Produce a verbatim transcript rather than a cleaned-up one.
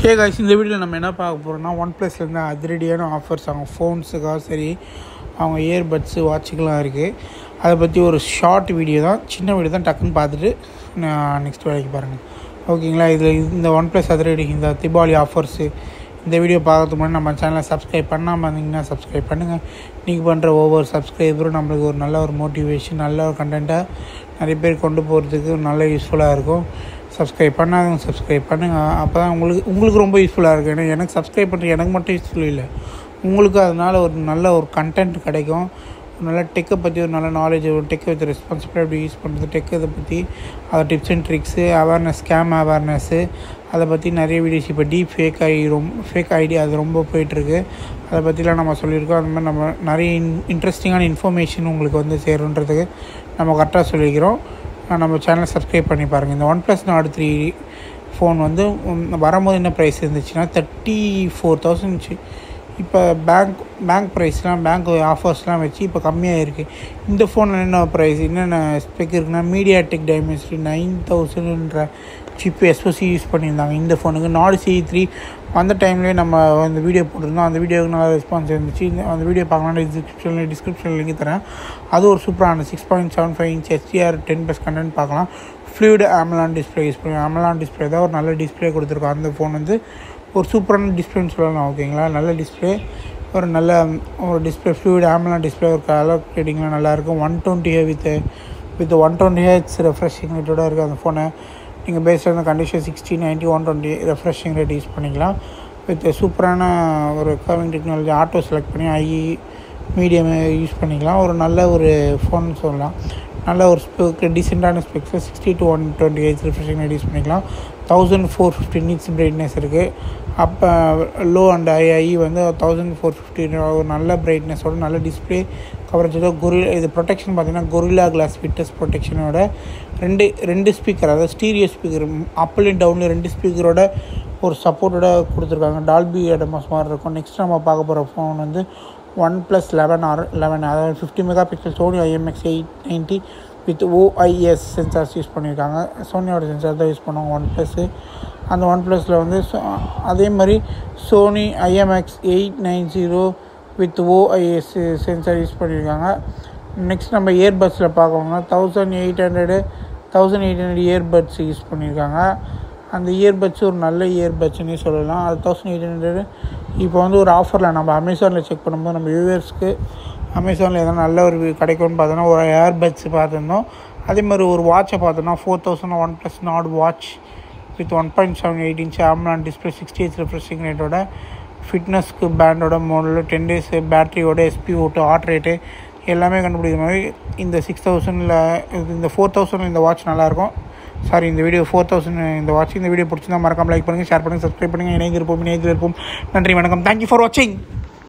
Okay guys, இந்த வீடியோவில் நம்ம என்ன பார்க்க போகிறோம்னா ஒன்ப்ளஸ்லேருந்து அதிரடியான ஆஃபர்ஸ் அவங்க ஃபோன்ஸுக்காக சரி அவங்க இயர்பட்ஸு வாட்சுக்கெலாம் இருக்குது. அதை பற்றி ஒரு ஷார்ட் வீடியோ தான், சின்ன வீடியோ தான், டக்குன்னு பார்த்துட்டு நான் நெக்ஸ்ட் வேலைக்கு பாருங்கள். ஓகேங்களா? இதில் இந்த ஒன்ப்ளஸ் அதிரடி இந்த தீபாவளி ஆஃபர்ஸு இந்த வீடியோ பார்க்கறதுக்கு முன்னாடி நம்ம சேனலை சப்ஸ்கிரைப் பண்ணாமல் இருந்தீங்கன்னா சப்ஸ்கிரைப் பண்ணுங்கள். நீங்கள் பண்ணுற ஒவ்வொரு சப்ஸ்கிரைபரும் நம்மளுக்கு ஒரு நல்ல ஒரு மோட்டிவேஷன், நல்ல ஒரு கண்டென்ட்டாக நிறைய பேர் கொண்டு போகிறதுக்கு நல்ல யூஸ்ஃபுல்லாக இருக்கும். சப்ஸ்கிரைப் பண்ணாதவங்க சப்ஸ்கிரைப் பண்ணுங்கள். அப்போ தான் உங்களுக்கு உங்களுக்கு ரொம்ப யூஸ்ஃபுல்லாக இருக்கும். ஏன்னா எனக்கு சப்ஸ்கிரைப் பண்ணுறது எனக்கு மட்டும் யூஸ்ஃபுல் இல்லை, உங்களுக்கு அதனால் ஒரு நல்ல ஒரு கண்டென்ட் கிடைக்கும். ஒரு நல்ல டெக்கை பற்றி ஒரு நல்ல நாலேஜ், ஒரு டெக்கை வித் ரெஸ்பான்சிபிளாக எப்படி யூஸ் பண்ணுறது, டெக் இதை பற்றி அதை tips and tricks, awareness, scam awareness, அதை பற்றி நிறைய வீடியோஸ். இப்போ டீப் ஃபேக் ஐ ரொம்ப ஃபேக் ஐடி அது ரொம்ப போயிட்டுருக்கு. அதை பற்றிலாம் நம்ம சொல்லியிருக்கோம். அது மாதிரி நம்ம நிறைய இன் இன்ட்ரெஸ்டிங்கான இன்ஃபர்மேஷன் உங்களுக்கு வந்து சேருன்றதுக்கு நம்ம கரெக்டாக சொல்லிக்கிறோம். நம்ம சேனலை சப்ஸ்கிரைப் பண்ணி பாருங்கள். இந்த ஒன்ப்ளஸ் நார்ட் த்ரீ ஃபோன் வந்து வரும்போது என்ன ப்ரைஸ் இருந்துச்சுன்னா தேர்ட்டி ஃபோர் தௌசண்ட். இப்போ பேங்க் பேங்க் ப்ரைஸ்லாம் பேங்க் ஆஃபர்ஸ்லாம் வச்சு இப்போ கம்மியாக இருக்குது. இந்த ஃபோனில் என்ன ப்ரைஸ், என்னென்ன ஸ்பெக் இருக்குன்னா மீடியா டெக் டைமென்சிட்டி நைன் தௌசண்ட்ன்ற சிப் எஸ்ஓசி யூஸ் பண்ணியிருந்தாங்க இந்த ஃபோனுக்கு. நார்ட் சி த்ரீ அந்த டைம்லேயே நம்ம அந்த வீடியோ போட்டிருந்தோம். அந்த வீடியோவுக்கு நல்ல ரெஸ்பான்ஸ் இருந்துச்சு. இந்த அந்த வீடியோ பார்க்கலாம்னு டிஸ்கிரிப்ஷனில் டிஸ்கிரிப்ஷனில் லிங்க் தரேன். அது ஒரு சூப்பரான six point seven five inch HDR ten plus content பார்க்கலாம். ஃப்ளூயிட் AMOLED டிஸ்பிளே யூஸ் பண்ணி AMOLED டிஸ்பிளே தான் ஒரு நல்ல டிஸ்பிளே கொடுத்துருக்கோம். அந்த ஃபோன் வந்து ஒரு சூப்பரான டிஸ்பிளேன்னு சொல்லலாம். ஓகேங்களா? நல்ல டிஸ்பிளே, ஒரு நல்ல ஒரு டிஸ்பிளே, ஃப்ளூயிட் AMOLED டிஸ்பிளே, ஒரு கலர் க்ரேடிங்லாம் நல்லாயிருக்கும். One twenty with with one twenty H refreshing ரேட்டோட இருக்குது அந்த ஃபோனை. நீங்கள் பேஸ்ட் ஆன condition sixty ninety one twenty refreshing rate use பண்ணிக்கலாம். வித் சூப்பரான ஒரு கர்விங் டெக்னாலஜி, ஆட்டோ செலக்ட் பண்ணி ஐ மீடியம் யூஸ் பண்ணிக்கலாம். ஒரு நல்ல ஒரு ஃபோன் சொல்லலாம். நல்ல ஒரு ஸ்பெக், டீசெண்டான specs, sixty to one twenty eight refreshing rate use பண்ணிக்கலாம். Thousand four fifty nits brightness இருக்குது. அப்போ லோ அண்ட் ஐ ஐ வந்து தௌசண்ட் ஃபோர் ஃபிஃப்டி ஒரு நல்ல பிரைட்னஸோட நல்ல டிஸ்பிளே கவரேஜோட கொரில்லா இது ப்ரொடெக்ஷன் பார்த்தீங்கன்னா கொரில்லா கிளாஸ் விட்டஸ் ப்ரொடெக்ஷனோட ரெண்டு ரெண்டு ஸ்பீக்கர், அதாவது ஸ்டீரியோ ஸ்பீக்கர் அப்ல டவுனில் ரெண்டு ஸ்பீக்கரோட ஒரு சப்போர்ட்டோட கொடுத்துருக்காங்க. டால்பி அட்மாஸ் மாதிரி இருக்கும். நெக்ஸ்ட் நம்ம பார்க்க போகிற ஃபோன் வந்து one plus eleven R eleven அதாவது fifty megapixel Sony IMX eight ninety with OIS sensors use பண்ணியிருக்காங்க. சோனியோட சென்சார் தான் யூஸ் பண்ணுவாங்க ஒன் ப்ளஸ்ஸு. அந்த ஒன் ப்ளஸில் வந்து அதே மாதிரி Sony IMX eight nine zero with OIS sensor use பண்ணியிருக்காங்க. நெக்ஸ்ட் நம்ம இயர்பட்ஸில் பார்க்கணும்னா thousand eight hundred thousand eight hundred earbuds use பண்ணியிருக்காங்க. அந்த இயர்பட்ஸ் ஒரு நல்ல இயர்பட்ஸ்னே சொல்லலாம். அது தௌசண்ட் எயிட் ஹண்ட்ரடு இப்போ வந்து ஒரு ஆஃபரில் நம்ம அமேசானில் செக் பண்ணும்போது நம்ம வியூவர்ஸ்க்கு அமேசானில் எதனா நல்ல ஒரு கிடைக்கும்னு பார்த்தோன்னா ஒரு ஏர்பட்ஸ் பார்த்துருந்தோம். அதே மாதிரி ஒரு வாட்சை பார்த்தோன்னா four thousand one plus Nord watch with one point seven eight inch AMOLED display, sixty H refreshing ரேட்டோட, ஃபிட்னஸ்க்கு பேண்டோட மாடல், டென் டேஸ் பேட்டரியோட, எஸ்பி ஓட்டு, ஹார்ட் ரேட்டு எல்லாமே கண்டுபிடிக்கிற மாதிரி இந்த சிக்ஸ் தௌசண்டில் இந்த ஃபோர் தௌசண்ட் இந்த வாட்ச் நல்லாயிருக்கும். சாரி, இந்த வீடியோ ஃபோர் தௌசண்ட் இந்த வாட்ச். இந்த வீடியோ பிடிச்சிருந்தா மறக்காமல் லைக் பண்ணுங்கள், ஷேர் பண்ணுங்கள், சப்ஸ்கிரைப் பண்ணுங்கள். இணைந்திருப்போம் இணைந்திருப்போம். நன்றி, வணக்கம். தேங்க்யூ ஃபார் வாட்சிங்.